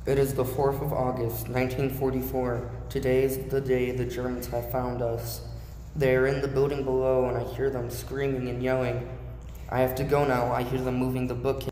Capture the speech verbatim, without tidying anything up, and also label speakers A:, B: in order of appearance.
A: It is the fourth of August, nineteen forty-four. Today is the day the Germans have found us. They are in the building below, and I hear them screaming and yelling. I have to go now. I hear them moving the bookcase.